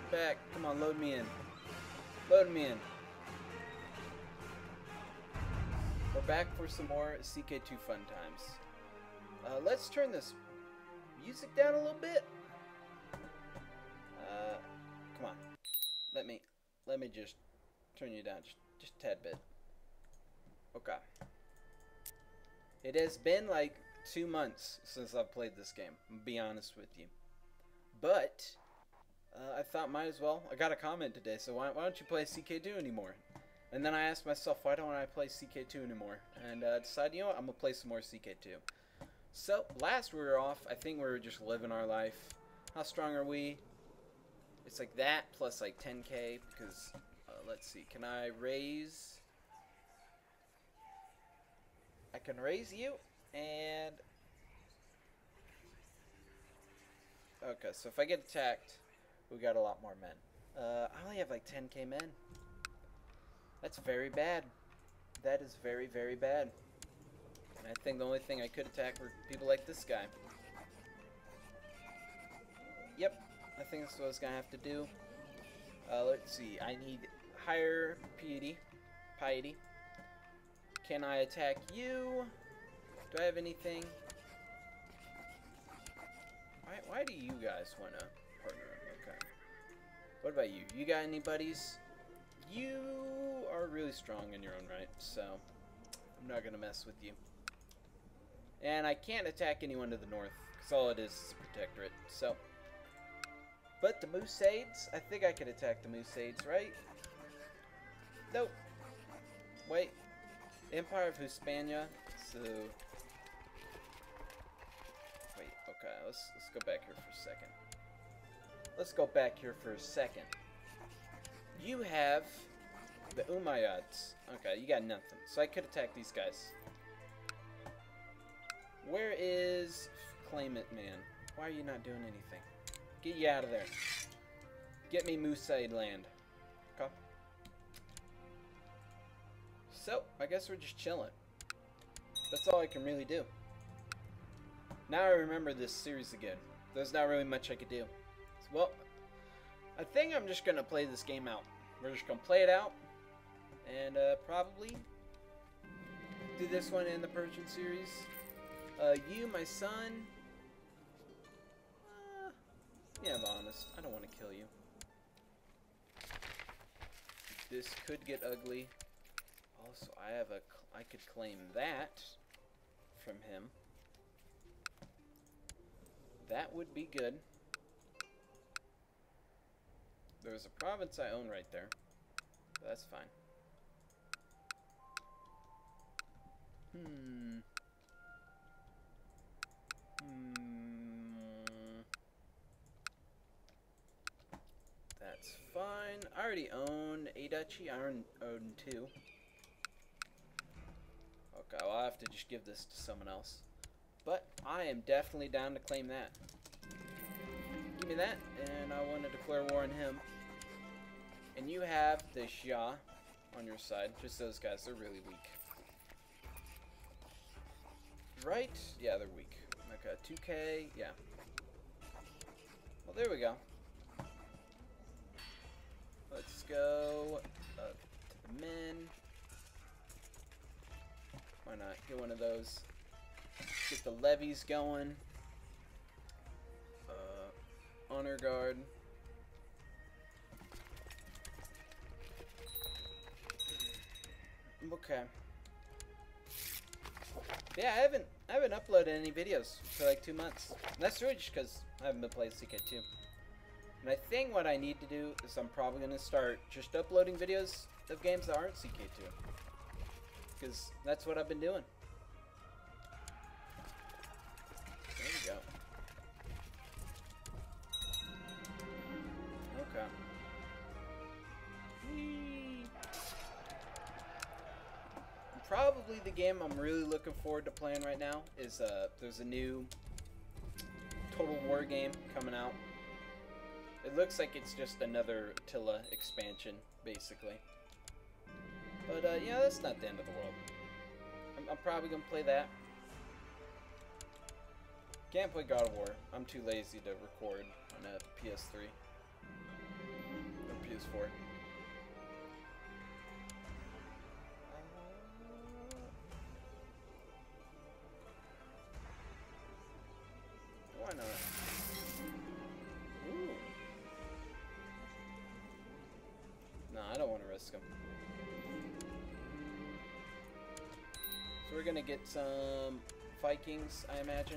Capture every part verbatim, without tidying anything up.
back. Come on, load me in. Load me in. We're back for some more C K two fun times. Uh, let's turn this music down a little bit. Uh, come on. Let me, let me just turn you down just, just a tad bit. Okay. It has been like two months since I've played this game, I'll be honest with you. But, uh, I thought might as well. I got a comment today, so why, why don't you play C K two anymore? And then I asked myself, why don't I play C K two anymore? And uh, decided, you know what, I'm going to play some more C K two. So, last we were off, I think we were just living our life. How strong are we? It's like that, plus like ten K, because, uh, let's see, can I raise... I can raise you, and... Okay, so if I get attacked, we got a lot more men. Uh, I only have like ten K men. That's very bad. That is very, very bad. And I think the only thing I could attack were people like this guy. Yep, I think that's what I was going to have to do. Uh, let's see, I need higher piety. Piety. Can I attack you? Do I have anything? Why, why do you guys want to partner up? Okay. What about you? You got any buddies? You are really strong in your own right, so I'm not going to mess with you. And I can't attack anyone to the north, because all it is is a protectorate, so. But the Moosades, I think I could attack the Moosades, right? Nope. Wait. Empire of Hispania, so. Wait, okay, let's, let's go back here for a second. Let's go back here for a second. You have the Umayyads. Okay, you got nothing. So I could attack these guys. Where is Claimant Man? Why are you not doing anything? Get you out of there. Get me Moosaid land. Okay. So, I guess we're just chilling. That's all I can really do. Now I remember this series again. There's not really much I could do. So, well, I think I'm just going to play this game out. We're just going to play it out. And uh, probably do this one in the Persian series. Uh, you, my son. Uh, yeah, I'm honest. I don't want to kill you. This could get ugly. Also, I have a. I could claim that from him. That would be good. There's a province I own right there. But that's fine. Hmm. Hmm. That's fine. I already own a duchy. I own, own two. Okay, well, I'll have to just give this to someone else. But I am definitely down to claim that. Give me that, and I want to declare war on him. And you have the Shah on your side. Just those guys, they're really weak. Right? Yeah, they're weak. Okay, two K, yeah. Well, there we go. Let's go up to the men. Why not? Get one of those. Get the levies going. Uh, honor guard. Okay. Yeah, I haven't I haven't uploaded any videos for like two months. And that's really just because I haven't been playing C K two. And I think what I need to do is I'm probably going to start just uploading videos of games that aren't C K two. Because that's what I've been doing. There we go. Okay. Whee. Probably the game I'm really looking forward to playing right now is uh, there's a new Total War game coming out. It looks like it's just another Attila expansion, basically. But, uh, yeah, that's not the end of the world. I'm, I'm probably going to play that. Can't play God of War. I'm too lazy to record on a P S three. this for. Why not? Ooh. No, I don't want to risk them. So we're gonna get some Vikings, I imagine.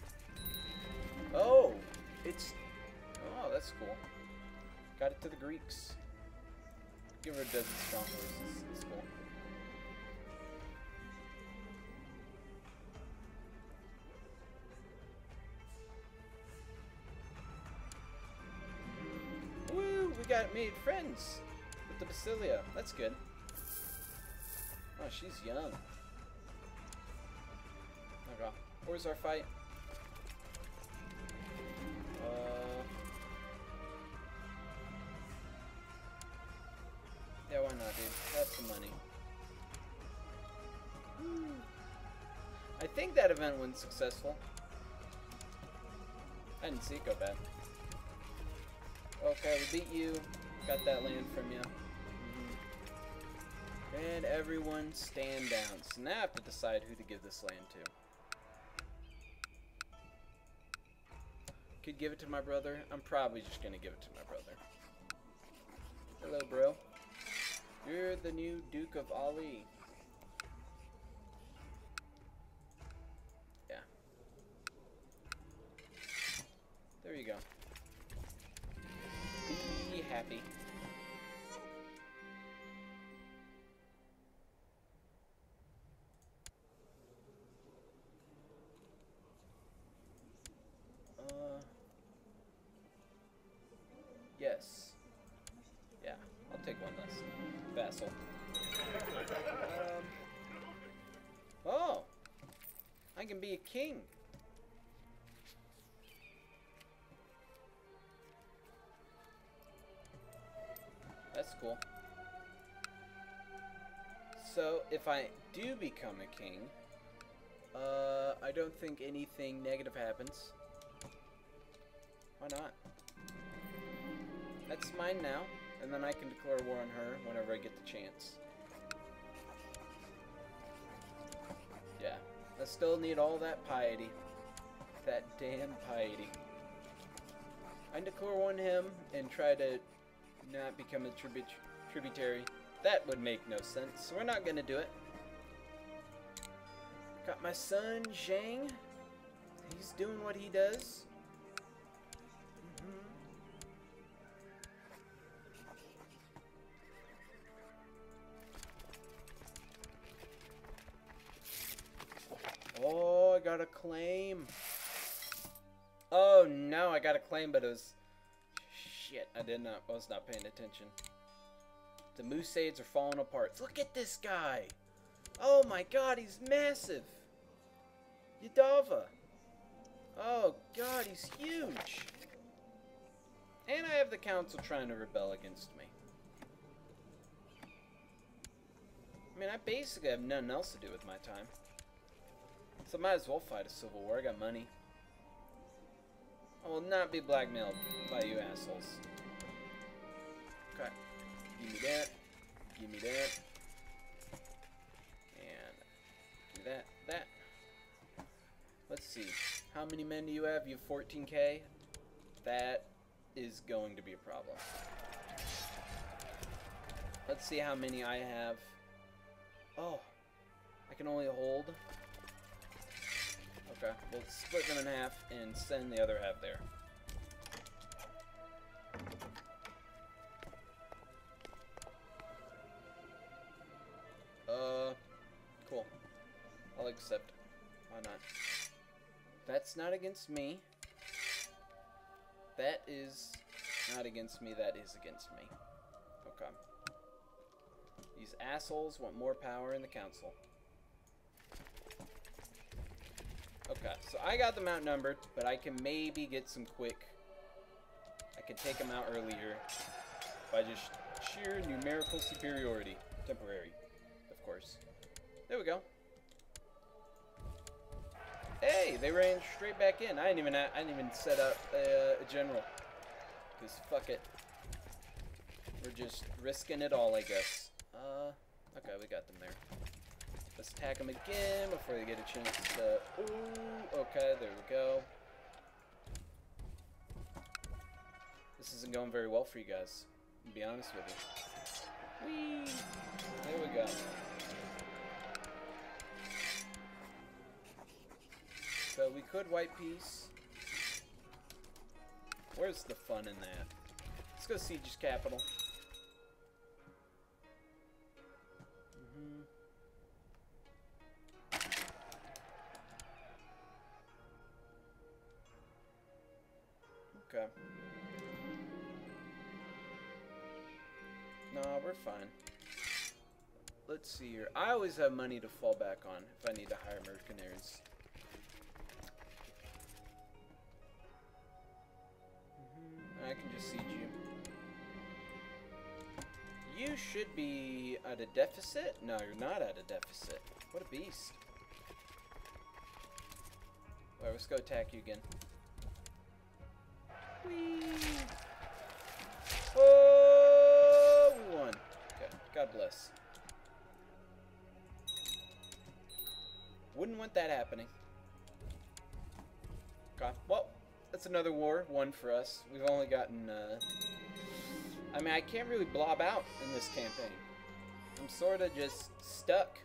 Oh, it's... Oh, that's cool. Got it to the Greeks. Give her a Desert Strong Horse. It's, it's cool. Woo! We got made friends with the Basilia. That's good. Oh, she's young. Okay. Where's our fight? Uh, yeah, why not, dude? That's the money. I think that event went successful. I didn't see it go bad. Okay, we beat you. Got that land from you. Mm-hmm. And everyone stand down. So now I have to decide who to give this land to. Could give it to my brother. I'm probably just gonna give it to my brother. Hello, bro. You're the new Duke of Ali. Yeah. There you go. Be happy. Yes. Yeah, I'll take one less. Vassal. Um, oh! I can be a king. That's cool. So, if I do become a king, uh, I don't think anything negative happens. Why not? That's mine now, and then I can declare war on her whenever I get the chance. Yeah, I still need all that piety. That damn piety. I can declare war on him and try to not become a tribu tributary. That would make no sense, so we're not gonna do it. Got my son, Zhang. He's doing what he does. Oh, I got a claim. Oh no, I got a claim, but it was shit. I did not. I was not paying attention. The Moosaids are falling apart. Look at this guy. Oh my God, he's massive. Yadava. Oh God, he's huge. And I have the council trying to rebel against me. I mean, I basically have nothing else to do with my time. So I might as well fight a civil war. I got money. I will not be blackmailed by you assholes. Okay. Give me that. Give me that. And do that. That. Let's see. How many men do you have? You have fourteen K? That is going to be a problem. Let's see how many I have. Oh. I can only hold... Okay, we'll split them in half and send the other half there. Uh, cool. I'll accept. Why not? That's not against me. That is not against me. That is against me. Okay. These assholes want more power in the council. Okay, so I got them outnumbered, but I can maybe get some quick. I can take them out earlier by just sheer numerical superiority. Temporary, of course. There we go. Hey, they ran straight back in. I didn't even I didn't even set up a, a general. Cause fuck it. We're just risking it all, I guess. Uh, okay, we got them there. Let's attack them again before they get a chance to... Ooh, okay, there we go. This isn't going very well for you guys, to be honest with you. Whee! There we go. So we could white peace. Where's the fun in that? Let's go siege capital. Mm-hmm. Okay. No, we're fine. Let's see here. I always have money to fall back on if I need to hire mercenaries. Mm-hmm. I can just siege you. You should be at a deficit? No, you're not at a deficit. What a beast. Alright, let's go attack you again. Whee! Oh, we won. Okay, God bless. Wouldn't want that happening. Okay, well, that's another war, one for us. We've only gotten, uh... I mean, I can't really blob out in this campaign. I'm sort of just stuck.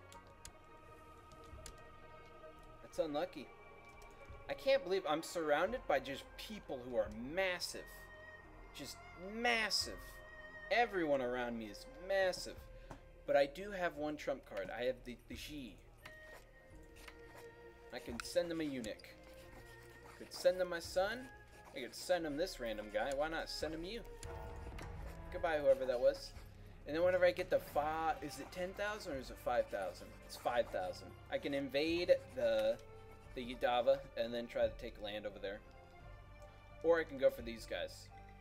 That's unlucky. I can't believe I'm surrounded by just people who are massive. Just massive. Everyone around me is massive. But I do have one trump card. I have the, the Xi. I can send them a eunuch. I could send them my son. I could send them this random guy. Why not send him you? Goodbye, whoever that was. And then whenever I get the five, is it ten thousand or is it five thousand? It's five thousand. I can invade the the Yudava and then try to take land over there. Or I can go for these guys.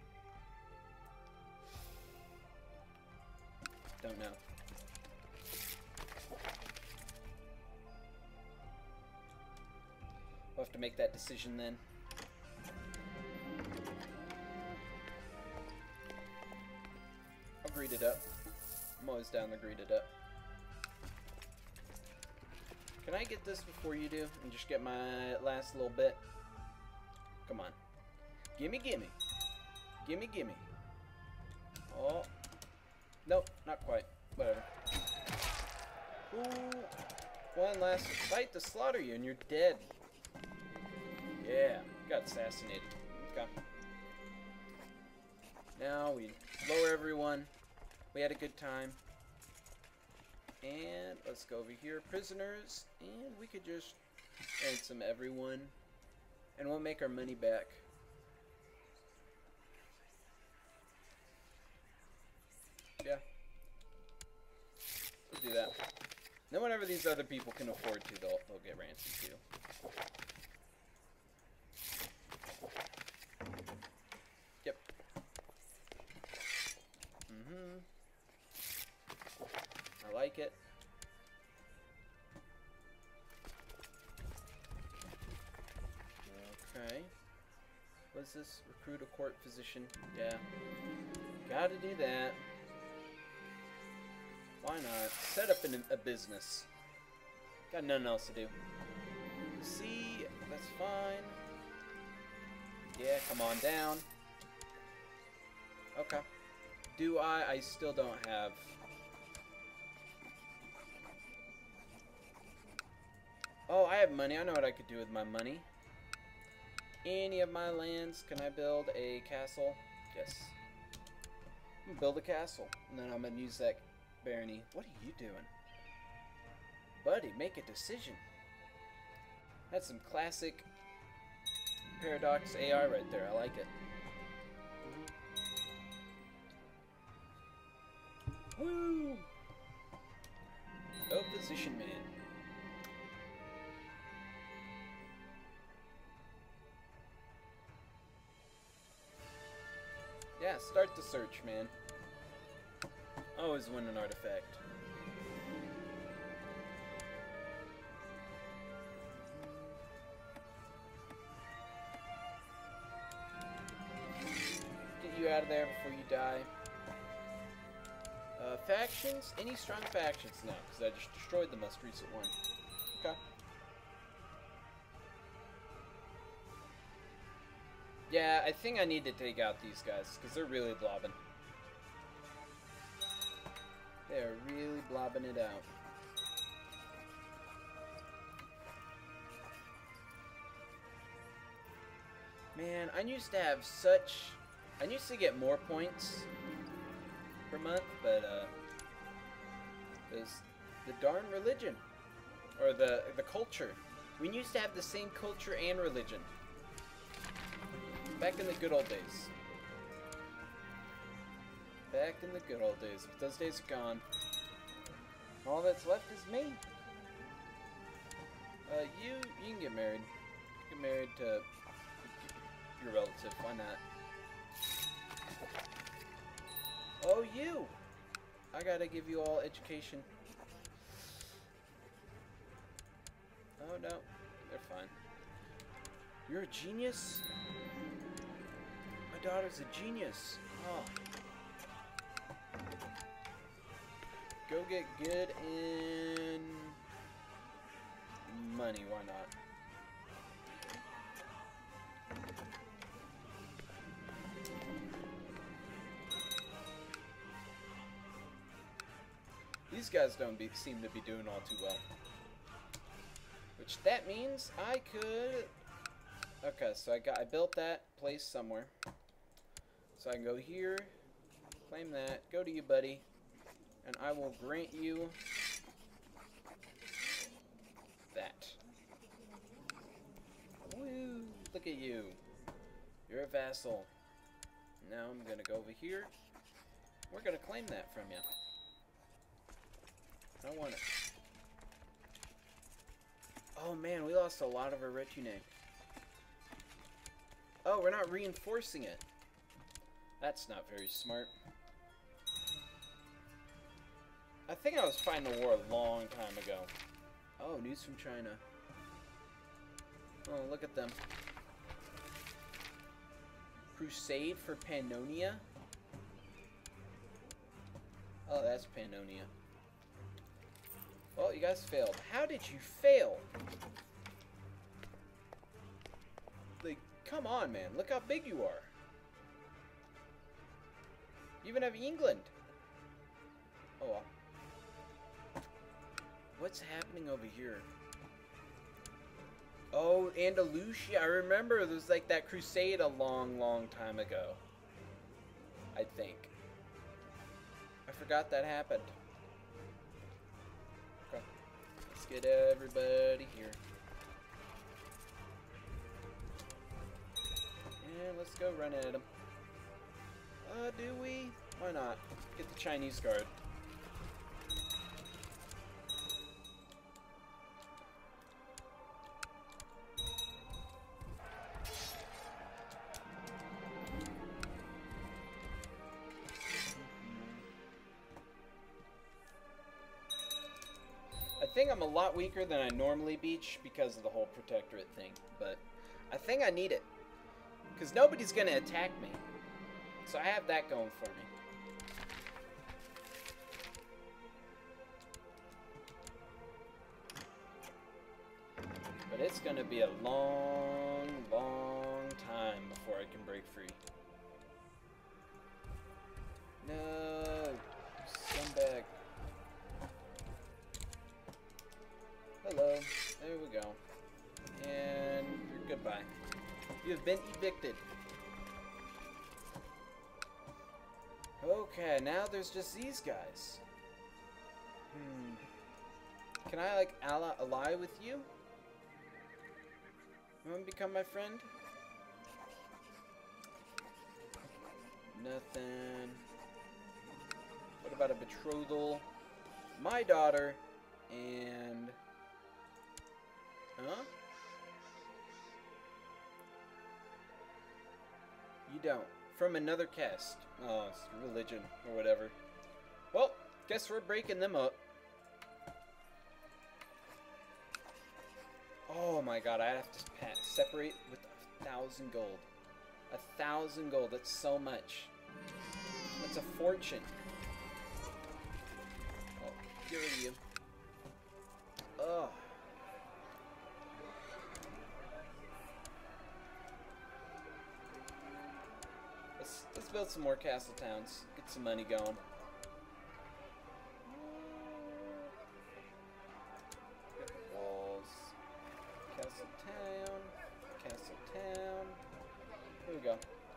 Don't know. We'll have to make that decision then. I'll greed it up. I'm always down to greed it up. Can I get this before you do and just get my last little bit? Come on. Gimme, gimme. Gimme, gimme. Oh. Nope, not quite. Whatever. Ooh. One last fight to slaughter you and you're dead. Yeah, got assassinated. Okay. Now we lower everyone. We had a good time. And let's go over here. Prisoners. And we could just ransom everyone. And we'll make our money back. Yeah. We'll do that. Then whenever these other people can afford to, they'll, they'll get ransomed too. Yep. Mm-hmm. I like it. Okay. What's this? Recruit a court physician. Yeah. Gotta do that. Why not? Set up an, a business. Got nothing else to do. See, that's fine. Yeah, come on down. Okay. Do I? I still don't have... Oh, I have money. I know what I could do with my money. Any of my lands, can I build a castle? Yes. I'm gonna build a castle. And then I'm gonna use that barony. What are you doing? Buddy, make a decision. That's some classic Paradox A I right there. I like it. Woo! Go position man. Yeah, start the search, man. Always win an artifact. Get you out of there before you die. Uh, factions? Any strong factions? No, because I just destroyed the most recent one. Okay. Yeah, I think I need to take out these guys, because they're really blobbing. They're really blobbing it out. Man, I used to have such... I used to get more points per month, but, uh... there's the darn religion. Or the, the culture. We used to have the same culture and religion. Back in the good old days. Back in the good old days. But those days are gone. All that's left is me. Uh, you, you can get married. Get married to your relative. Why not? Oh, you! I gotta give you all education. Oh, no. They're fine. You're a genius? My daughter's a genius. Oh. Go get good in money, why not? These guys don't be, seem to be doing all too well. Which that means I could... Okay, so I got I built that place somewhere. So I can go here, claim that, go to you, buddy, and I will grant you that. Woo! Look at you. You're a vassal. Now I'm gonna go over here. We're gonna claim that from you. I want it. Oh man, we lost a lot of our retinue. Oh, we're not reinforcing it. That's not very smart. I think I was fighting the war a long time ago. Oh, news from China. Oh, look at them. Crusade for Pannonia? Oh, that's Pannonia. Well, you guys failed. How did you fail? Like, come on, man. Look how big you are. You even have England. Oh, well. What's happening over here? Oh, Andalusia. I remember there was like that crusade a long, long time ago. I think. I forgot that happened. Okay. Let's get everybody here. And let's go run at them. Uh, do we? Why not? Get the Chinese guard. I think I'm a lot weaker than I normally beach because of the whole protectorate thing, but I think I need it because nobody's gonna attack me, so I have that going for me. But it's gonna be a long, long time before I can break free. No, scumbag. Hello. There we go. And goodbye. You have been evicted. Okay, now there's just these guys. Hmm. Can I, like, ally, ally with you? You want to become my friend? Nothing. What about a betrothal? My daughter and... Huh? You don't. From another caste. Oh, it's religion or whatever. Well, guess we're breaking them up. Oh my god, I have to separate with a thousand gold. A thousand gold, that's so much. That's a fortune. Get rid of you. Ugh. Let's, let's build some more castle towns. Get some money going. Walls. Castle town. Castle town. Here we go.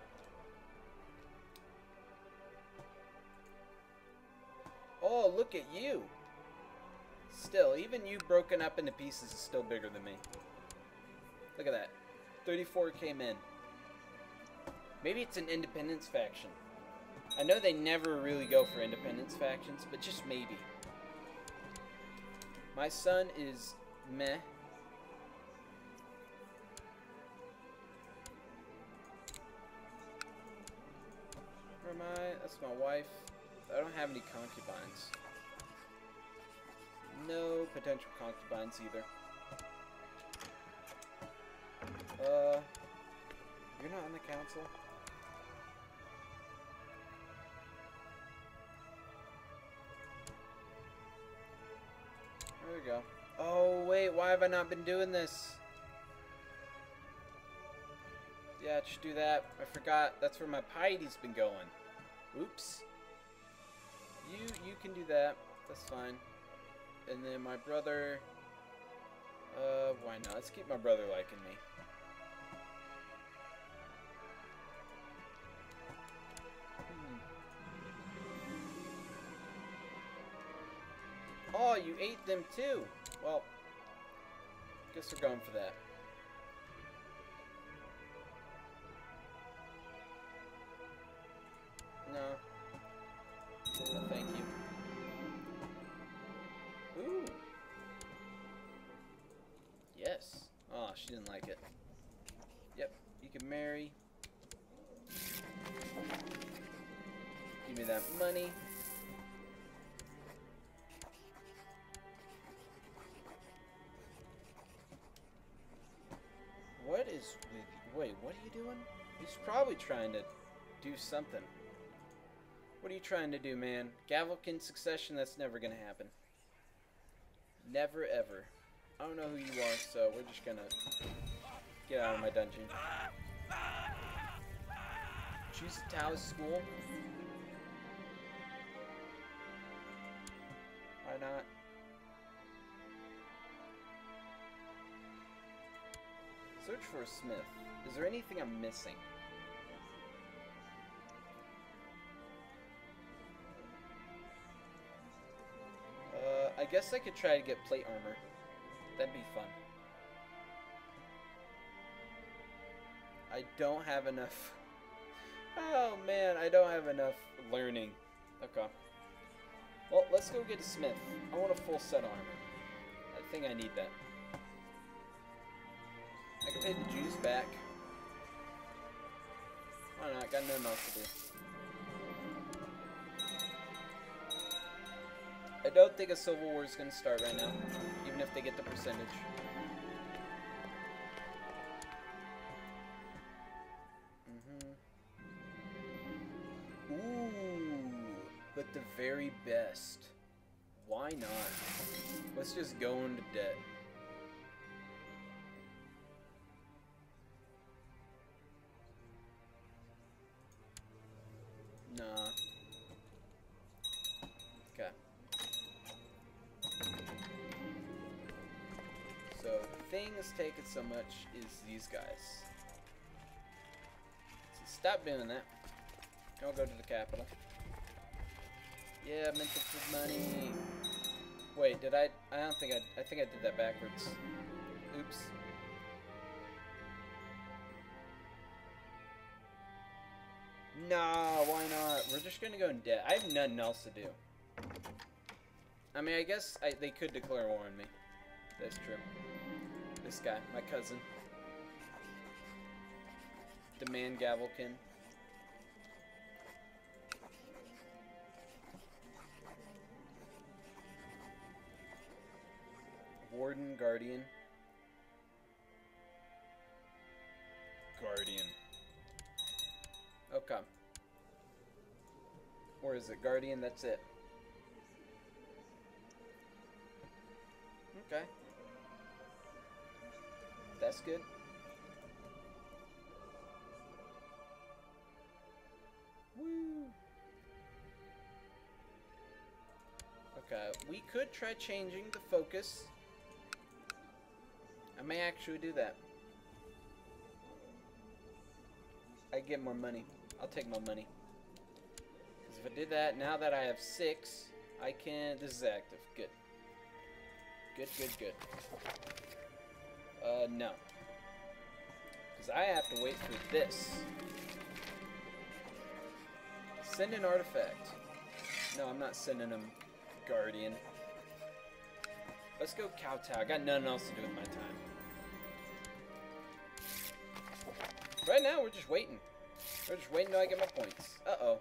Oh, look at you. Still, even you broken up into pieces is still bigger than me. Look at that. thirty-four came in. Maybe it's an independence faction. I know they never really go for independence factions, but just maybe. My son is meh. Where am I? That's my wife. I don't have any concubines. No potential concubines either. Uh, you're not on the council? There we go. Oh, wait, why have I not been doing this? Yeah, just do that. I forgot. That's where my piety's been going. Oops. You, you can do that. That's fine. And then my brother... Uh, why not? Let's keep my brother liking me. Oh, you ate them too. Well, guess we're going for that. No. No, thank you. Ooh. Yes. Oh, she didn't like it. Yep, you can marry. Give me that money. What is with... Wait, what are you doing? He's probably trying to do something. What are you trying to do, man? Gavelkin succession, that's never gonna happen. Never, ever. I don't know who you are, so we're just gonna get out of my dungeon. Choose a Taoist school. Why not? Search for a smith. Is there anything I'm missing? Uh, I guess I could try to get plate armor. That'd be fun. I don't have enough. Oh man, I don't have enough learning. Okay. Well, let's go get a smith. I want a full set armor. I think I need that. I can pay the Jews back. Why not? Got nothing else to do. I don't think a civil war is going to start right now, even if they get the percentage. Mm-hmm. Ooh, but the very best. Why not? Let's just go into debt. Nah. Okay. So, the thing that's taking so much is these guys. So stop doing that. Don't go to the capital. Yeah, I meant to put money. Wait, did I? I don't think I. I think I did that backwards. Oops. No, why not? We're just gonna go in debt. I have nothing else to do. I mean, I guess I, they could declare war on me. That's true. This guy, my cousin. The man Gavelkin. Warden, Guardian. Guardian. Okay. Or is it Guardian? That's it. Okay. That's good. Woo. Okay, we could try changing the focus. I may actually do that. I get more money. I'll take my money. Because if I did that, now that I have six, I can... This is active. Good. Good, good, good. Uh, no. Because I have to wait for this. Send an artifact. No, I'm not sending him Guardian. Let's go Kowtow. I got nothing else to do with my time. Right now, we're just waiting. We're just waiting till I get my points. Uh-oh.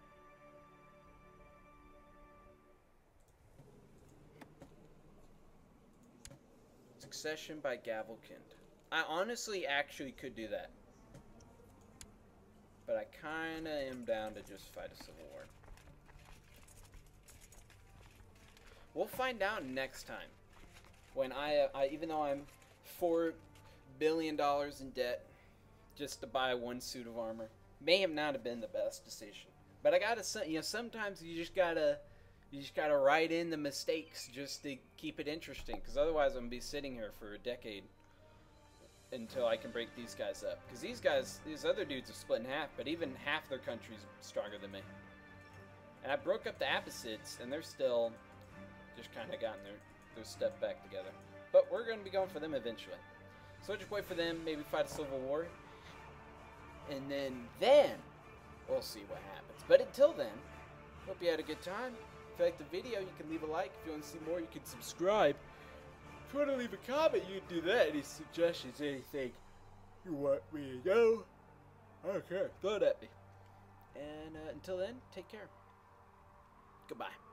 Succession by Gavelkind. I honestly actually could do that. But I kinda am down to just fight a civil war. We'll find out next time. When I, uh, I even though I'm four billion dollars in debt just to buy one suit of armor, may have not have been the best decision. But I gotta, you know, sometimes you just gotta, you just gotta write in the mistakes just to keep it interesting. Because otherwise, I'm gonna be sitting here for a decade until I can break these guys up. Because these guys, these other dudes are split in half, but even half their country's stronger than me. And I broke up the Abbasids, and they're still just kind of gotten their, their stuff back together. But we're going to be going for them eventually. So just wait for them, maybe fight a civil war. And then, then, we'll see what happens. But until then, hope you had a good time. If you liked the video, you can leave a like. If you want to see more, you can subscribe. If you want to leave a comment, you can do that. Any suggestions, anything you want me to know, okay, throw it at me. And uh, until then, take care. Goodbye.